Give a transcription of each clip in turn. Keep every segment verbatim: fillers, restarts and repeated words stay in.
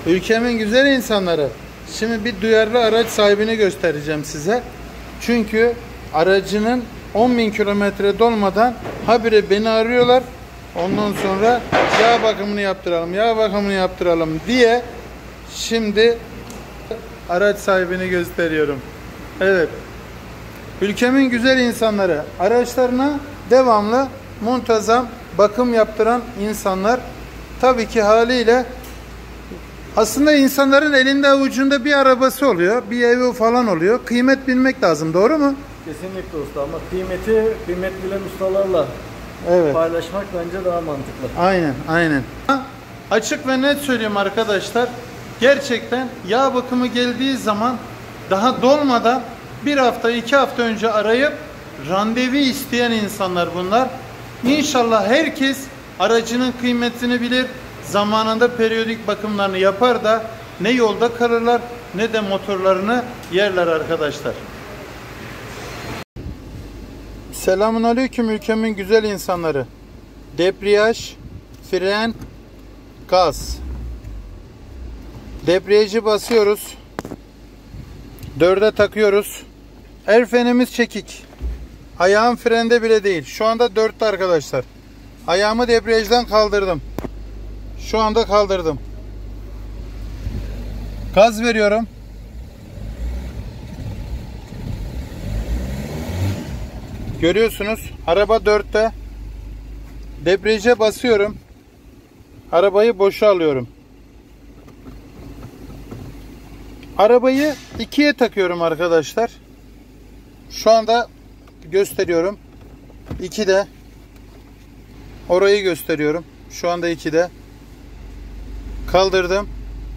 Ülkemin güzel insanları. Şimdi bir duyarlı araç sahibini göstereceğim size. Çünkü aracının on bin kilometre dolmadan habire beni arıyorlar. Ondan sonra yağ bakımını yaptıralım, yağ bakımını yaptıralım diye şimdi araç sahibini gösteriyorum. Evet. Ülkemin güzel insanları. Araçlarına devamlı muntazam bakım yaptıran insanlar. Tabii ki haliyle aslında insanların elinde avucunda bir arabası oluyor, bir evi falan oluyor. Kıymet bilmek lazım, doğru mu? Kesinlikle usta, ama kıymeti kıymet bilen ustalarla evet. paylaşmak bence daha mantıklı. Aynen, aynen. Açık ve net söyleyeyim arkadaşlar. Gerçekten yağ bakımı geldiği zaman daha dolmadan bir hafta, iki hafta önce arayıp randevu isteyen insanlar bunlar. İnşallah herkes aracının kıymetini bilir. Zamanında periyodik bakımlarını yapar da ne yolda kalırlar ne de motorlarını yerler arkadaşlar. Selamun aleyküm ülkemin güzel insanları. Debriyaj, fren, gaz. Debriyajı basıyoruz. Dörde takıyoruz. El frenimiz çekik. Ayağım frende bile değil. Şu anda dörtte arkadaşlar. Ayağımı debriyajdan kaldırdım. Şu anda kaldırdım. Gaz veriyorum. Görüyorsunuz araba dörtte. Debriyaja basıyorum. Arabayı boşa alıyorum. Arabayı ikiye takıyorum arkadaşlar. Şu anda gösteriyorum. ikide. Orayı gösteriyorum. Şu anda ikide. Kaldırdım.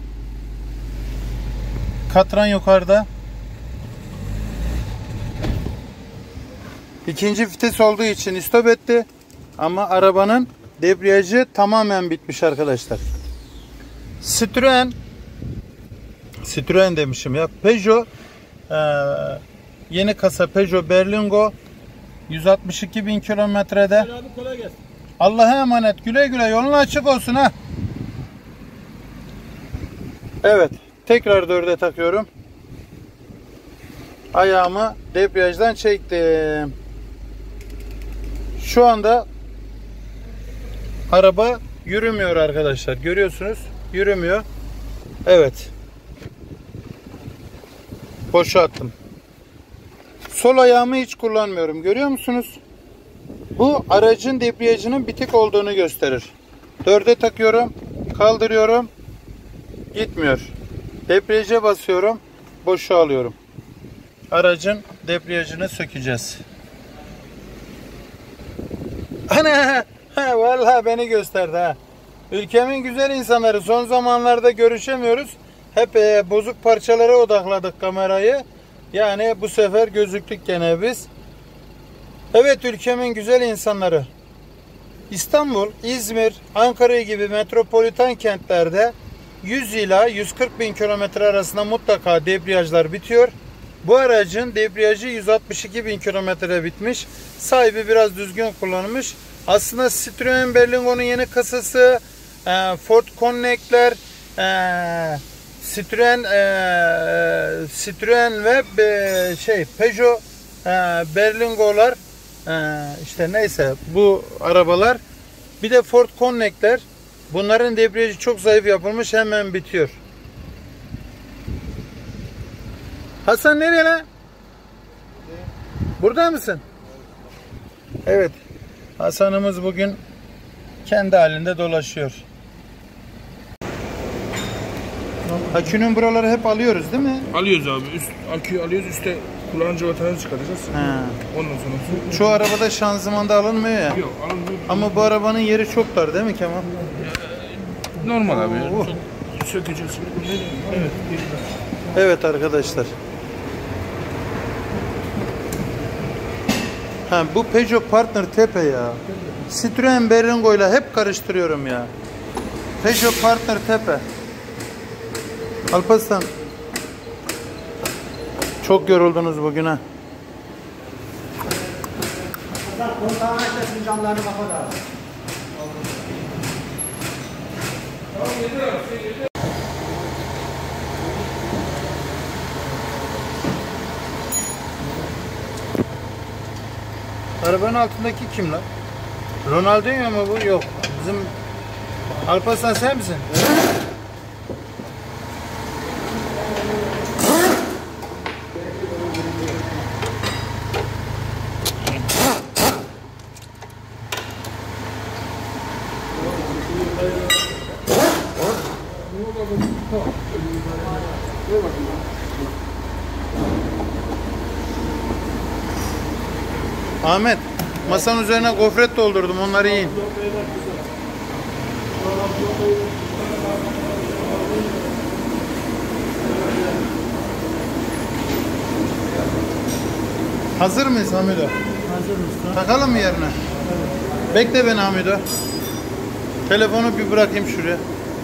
Katran yukarıda. İkinci vites olduğu için stop etti. Ama arabanın debriyajı tamamen bitmiş arkadaşlar. Citroen Citroen demişim ya. Peugeot ee, yeni kasa Peugeot Berlingo yüz altmış iki bin kilometrede. Allah'a emanet. Güle güle. Yolun açık olsun ha. Evet. Tekrar dörde takıyorum. Ayağımı debriyajdan çektim. Şu anda araba yürümüyor arkadaşlar. Görüyorsunuz. Yürümüyor. Evet. Boşa attım. Sol ayağımı hiç kullanmıyorum. Görüyor musunuz? Bu aracın debriyajının bitik olduğunu gösterir. Dörde takıyorum. Kaldırıyorum. Gitmiyor. Debriyaja basıyorum. Boşa alıyorum. Aracın debriyajını sökeceğiz. Ana! Ha, vallahi beni gösterdi ha. Ülkemin güzel insanları, son zamanlarda görüşemiyoruz. Hep e, bozuk parçalara odakladık kamerayı. Yani bu sefer gözüktük gene biz. Evet ülkemin güzel insanları. İstanbul, İzmir, Ankara gibi metropolitan kentlerde yüz ila yüz kırk bin kilometre arasında mutlaka debriyajlar bitiyor. Bu aracın debriyajı yüz altmış iki bin kilometre bitmiş. Sahibi biraz düzgün kullanmış. Aslında Citroen Berlingo'nun yeni kasası, Ford Connect'ler, Citroen Citroen ve şey Peugeot Berlingo'lar, işte neyse bu arabalar, bir de Ford Connect'ler, bunların debriyajı çok zayıf yapılmış, hemen bitiyor. Hasan nereye lan? Burada mısın? Evet. Hasan'ımız bugün kendi halinde dolaşıyor. Akünün buraları hep alıyoruz değil mi? Alıyoruz abi. Üst aküyü alıyoruz. Üstte kullanıcı vatandaşı çıkaracağız. Ha. Ondan sonra. Çoğu arabada şanzımanda alınmıyor ya. Yok alınmıyor. Ama bu arabanın yeri çok dar değil mi Kemal? Normal abi. Yani. Çok sökeceğiz. Evet. Evet arkadaşlar. Ha, bu Peugeot Partner Tepe ya. Citroen Berlingo ile hep karıştırıyorum ya. Peugeot Partner Tepe. Alparslan, çok yoruldunuz bugün ha. Arabanın altındaki kim lan? Ronaldinho mu bu? Yok. Bizim Alparslan sen misin? Ahmet, masanın üzerine gofret doldurdum, onları yiyin. Hazır mıyız Hamido? Hazır. Takalım mı yerine? Evet. Bekle beni Hamido. Telefonu bir bırakayım şuraya.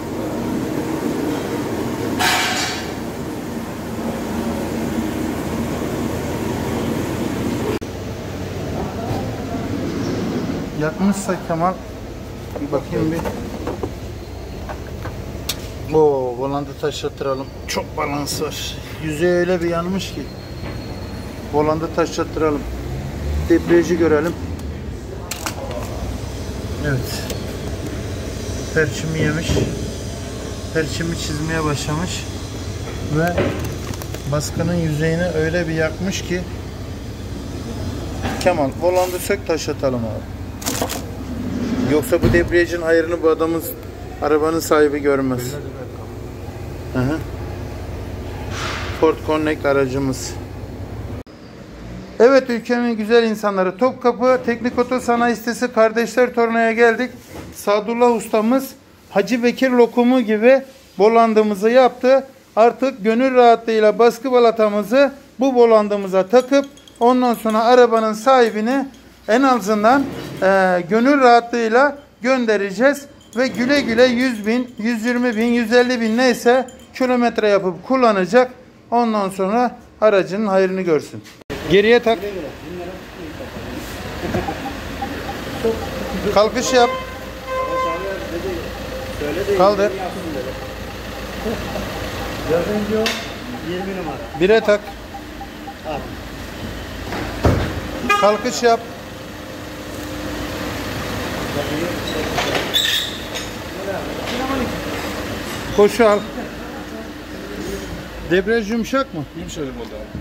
Yakmışsa Kemal, bir bakayım bir. Oo, volantı taşlattıralım. Çok balans var. Yüzey öyle bir yanmış ki. Volantı taşlattıralım. Debriyajı görelim. Evet. Perçimi yemiş. Perçimi çizmeye başlamış. Ve baskının yüzeyini öyle bir yakmış ki. Kemal, volantı sök taşlatalım abi. Yoksa bu debriyajın hayrını bu adamın, arabanın sahibi görmez. Hı hı. Ford Connect aracımız. Evet ülkemin güzel insanları, Topkapı Teknik Oto Sanayi Sitesi Kardeşler Torna'ya geldik. Sadullah ustamız Hacı Bekir lokumu gibi bolandımızı yaptı. Artık gönül rahatlığıyla baskı balatamızı bu bolandımıza takıp ondan sonra arabanın sahibini en azından e, gönül rahatlığıyla göndereceğiz. Ve güle güle yüz bin, yüz yirmi bin, yüz elli bin neyse kilometre yapıp kullanacak. Ondan sonra aracının hayrını görsün. Geriye tak. Kalkış yap. Kaldır. Dördüncü yirmi numara. Bire tak. Kalkış yap. Koşu al. Debriyaj yumuşak mı? Yumuşacık oldu abi.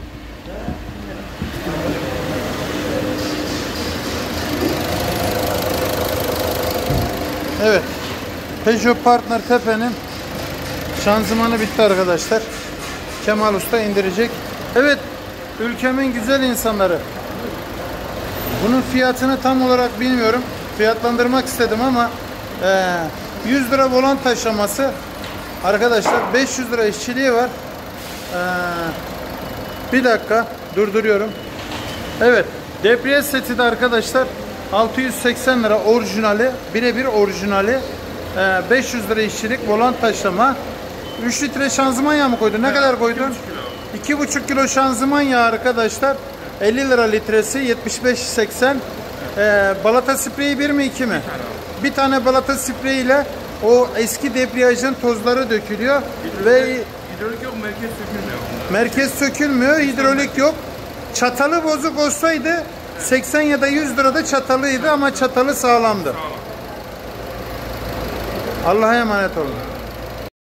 Evet. Peugeot Partner Tepe'nin şanzımanı bitti arkadaşlar. Kemal Usta indirecek. Evet. Ülkemin güzel insanları. Bunun fiyatını tam olarak bilmiyorum. Fiyatlandırmak istedim ama e, yüz lira volant taşlaması arkadaşlar, beş yüz lira işçiliği var. E, bir dakika durduruyorum. Evet. Debriyaj seti de arkadaşlar altı yüz seksen lira orijinali. Birebir orijinali. E, beş yüz lira işçilik volant taşlama. üç litre şanzıman yağı mı koydun? Ne evet, kadar koydun? iki buçuk kilo şanzıman yağı arkadaşlar. elli lira litresi, yetmiş beş seksen. Ee, balata spreyi bir mi iki mi? Bir, bir tane balata spreyi ile o eski debriyajın tozları dökülüyor. Hidrolik, ve hidrolik yok, merkez sökülmüyor. Merkez sökülmüyor, hidrolik yok. Çatalı bozuk olsaydı seksen ya da yüz lirada çatalıydı ama çatalı sağlamdı. Allah'a emanet olun.